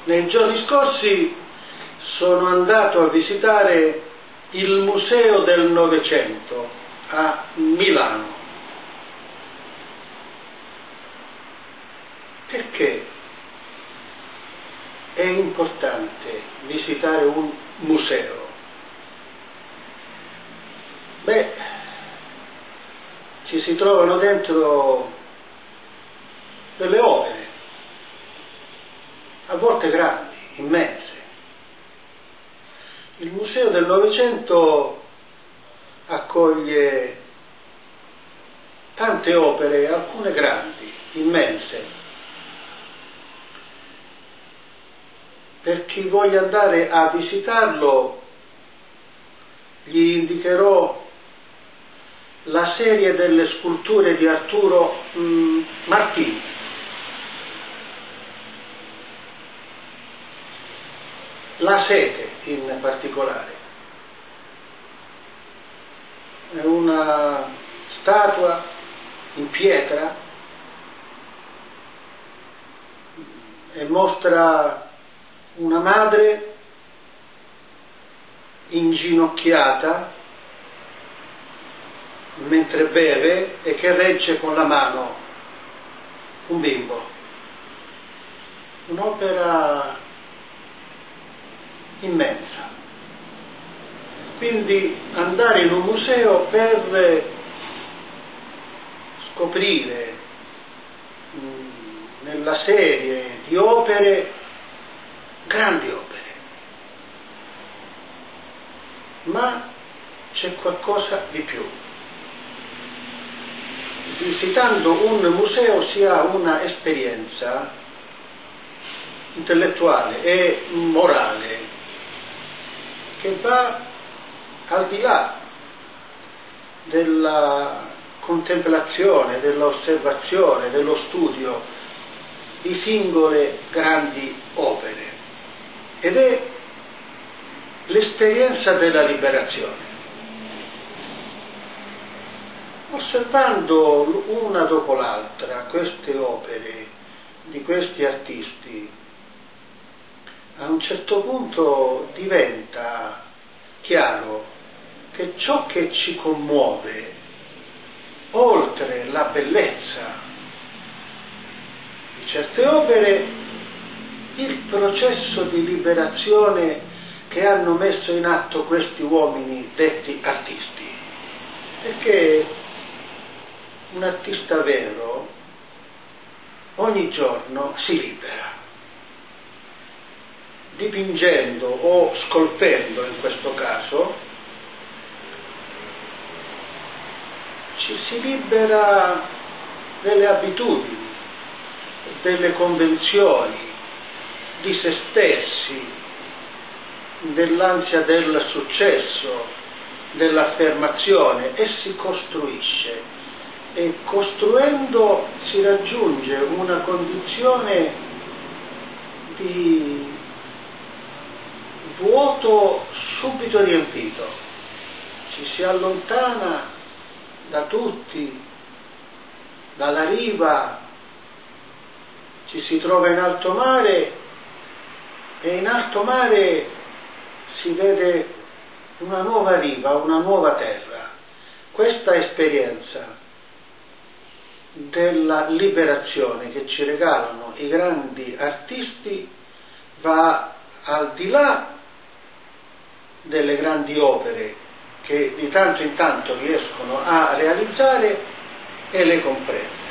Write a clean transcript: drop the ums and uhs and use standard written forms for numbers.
Nei giorni scorsi sono andato a visitare il Museo del Novecento a Milano. Perché è importante visitare un museo? Beh, ci si trovano dentro delle opere, a volte grandi, immense. Il Museo del Novecento accoglie tante opere, alcune grandi, immense. Per chi voglia andare a visitarlo, gli indicherò la serie delle sculture di Arturo Martini. La Sete in particolare. È una statua in pietra e mostra una madre inginocchiata mentre beve e che regge con la mano un bimbo. Un'opera immensa. Quindi andare in un museo per scoprire nella serie di opere grandi opere, ma c'è qualcosa di più. Visitando un museo si ha una esperienza intellettuale e morale che va al di là della contemplazione, dell'osservazione, dello studio di singole grandi opere, ed è l'esperienza della liberazione. Osservando una dopo l'altra queste opere di questi artisti, a un certo punto diventa chiaro che ciò che ci commuove, oltre la bellezza di certe opere, il processo di liberazione che hanno messo in atto questi uomini detti artisti. Perché un artista vero ogni giorno si libera, dipingendo o scolpendo in questo caso, ci si libera delle abitudini, delle convenzioni, di se stessi, dell'ansia del successo, dell'affermazione, e si costruisce. E costruendo si raggiunge una condizione di vuoto subito riempito. Ci si allontana da tutti, dalla riva, ci si trova in alto mare e in alto mare si vede una nuova riva, una nuova terra. Questa esperienza della liberazione che ci regalano i grandi artisti va al di là delle grandi opere che di tanto in tanto riescono a realizzare e le comprende.